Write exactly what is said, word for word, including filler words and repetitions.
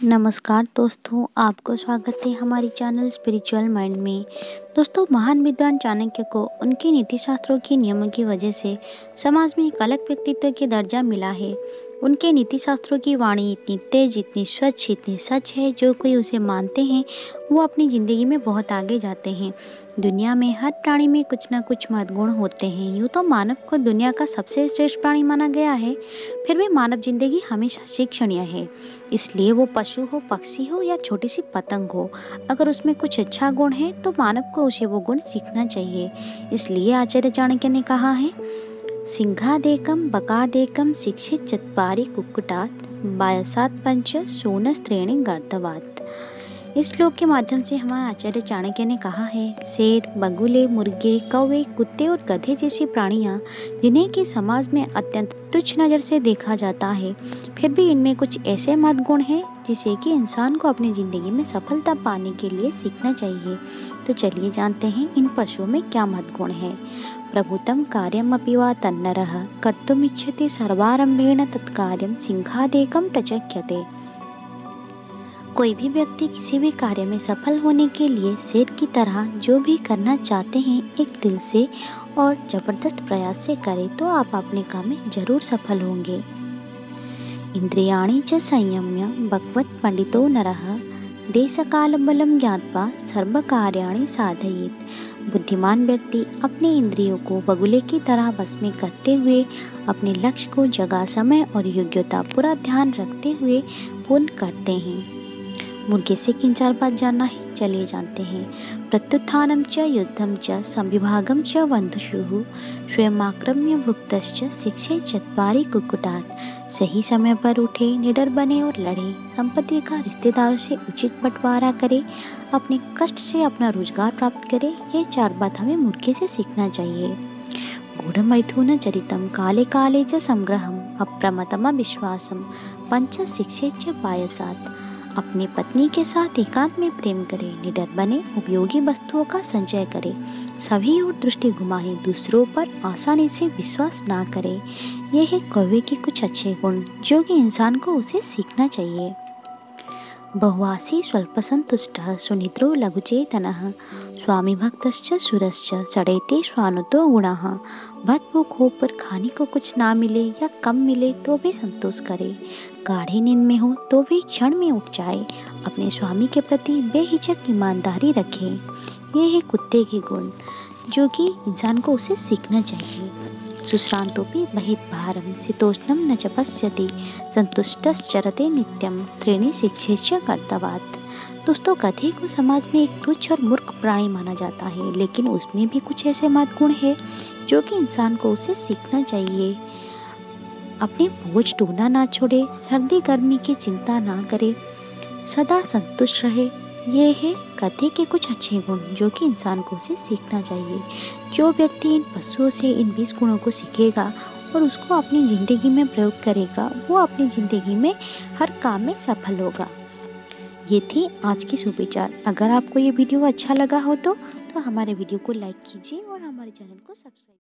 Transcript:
नमस्कार दोस्तों, आपको स्वागत है हमारी चैनल स्पिरिचुअल माइंड में। दोस्तों, महान विद्वान चाणक्य को उनके नीति शास्त्रों के नियमों की वजह से समाज में एक अलग व्यक्तित्व की दर्जा मिला है। उनके नीति शास्त्रों की वाणी इतनी तेज, इतनी स्वच्छ, इतनी सच है, जो कोई उसे मानते हैं वो अपनी ज़िंदगी में बहुत आगे जाते हैं। दुनिया में हर प्राणी में कुछ ना कुछ महत्वगुण होते हैं। यूँ तो मानव को दुनिया का सबसे श्रेष्ठ प्राणी माना गया है, फिर भी मानव जिंदगी हमेशा शिक्षणीय है। इसलिए वो पशु हो, पक्षी हो या छोटी सी पतंग हो, अगर उसमें कुछ अच्छा गुण है तो मानव को उसे वो गुण सीखना चाहिए। इसलिए आचार्य चाणक्य ने कहा है, सिंहादेकम बकादेकम शिक्षित चत्वारि कुक्कुटात् बायसात पंच सोनस्त्रेणी गर्दवात्। इस श्लोक के माध्यम से हमारे आचार्य चाणक्य ने कहा है, शेर, बगुले, मुर्गे, कौवे, कुत्ते और गधे जैसी प्राणियां जिन्हें कि समाज में अत्यंत तुच्छ नज़र से देखा जाता है, फिर भी इनमें कुछ ऐसे महत्वगुण हैं जिसे कि इंसान को अपनी ज़िंदगी में सफलता पाने के लिए सीखना चाहिए। तो चलिए जानते हैं इन पशुओं में क्या महत्वगुण है। प्रभुतम कार्यमपि वा तन्नरः कर्तुमिच्छति सर्वारंभेण तत्कार्यं सिंहादेकं प्रचक्यते। कोई भी व्यक्ति किसी भी कार्य में सफल होने के लिए शेर की तरह जो भी करना चाहते हैं, एक दिल से और जबरदस्त प्रयास से करे तो आप अपने काम में जरूर सफल होंगे। इंद्रियाणि च संयम्य भगवत पंडितो नरः देशकाल बलम ज्ञात्वा सर्वकार्याणि साधयेत्। बुद्धिमान व्यक्ति अपने इंद्रियों को बगुले की तरह बस में करते हुए अपने लक्ष्य को जगह, समय और योग्यता पूरा ध्यान रखते हुए पूर्ण करते हैं। मुर्गे से किन चार बात जानना है, चलिए जानते हैं। प्रत्युत्थानं च युद्धं च संविभागं च बन्धुषुः स्वयमाक्रम्य भुक्तश्च शिक्षेत् चत्वारि कुक्कुटात्। सही समय पर उठे, निडर बने और लड़े, संपत्ति का रिश्तेदारों से उचित बंटवारा करे, अपने कष्ट से अपना रोजगार प्राप्त करे, ये चार बात हमें मुर्गे से सीखना चाहिए। गूढ़मैथुन चरितं काले काले च संग्रहम् अप्रमतम विश्वासम पंच शिक्षेत् च पायसात्। अपनी पत्नी के साथ एकांत में प्रेम करे, निडर बने, उपयोगी वस्तुओं का संचय करे, सभी और दृष्टि घुमाए, दूसरों पर आसानी से विश्वास ना करे। ये है कौवे के कुछ अच्छे गुण जो कि इंसान को उसे सीखना चाहिए। बहुवासी स्वल्पसंतुष्टः सुनिद्रो लघुचेतनः स्वामी भक्तश्च सुरश्च षडेते स्वानुतो गुणः। बहुत भूख हो पर खाने को कुछ ना मिले या कम मिले तो भी संतोष करे, गाढ़ी नींद में हो तो भी क्षण में उठ जाए, अपने स्वामी के प्रति बेहिचक ईमानदारी रखे। ये है कुत्ते के गुण जो कि इंसान को उसे सीखना चाहिए। शुश्रांतोपि बहित भारम शीतोष्णम न च पश्यति संतुष्टश्चरते नित्यम त्रीणि शिक्षेच्च कर्तवात्। दोस्तों, गधे को समाज में एक तुच्छ और मूर्ख प्राणी माना जाता है, लेकिन उसमें भी कुछ ऐसे महत्वगुण हैं जो कि इंसान को उसे सीखना चाहिए। अपने बोझ ढोना ना छोड़े, सर्दी गर्मी की चिंता ना करे, सदा संतुष्ट रहे। ये है गधे के कुछ अच्छे गुण जो कि इंसान को उसे सीखना चाहिए। जो व्यक्ति इन पशुओं से इन बीस गुणों को सीखेगा और उसको अपनी ज़िंदगी में प्रयोग करेगा, वो अपनी ज़िंदगी में हर काम में सफल होगा। ये थी आज की सुविचार। अगर आपको ये वीडियो अच्छा लगा हो तो, तो हमारे वीडियो को लाइक कीजिए और हमारे चैनल को सब्सक्राइब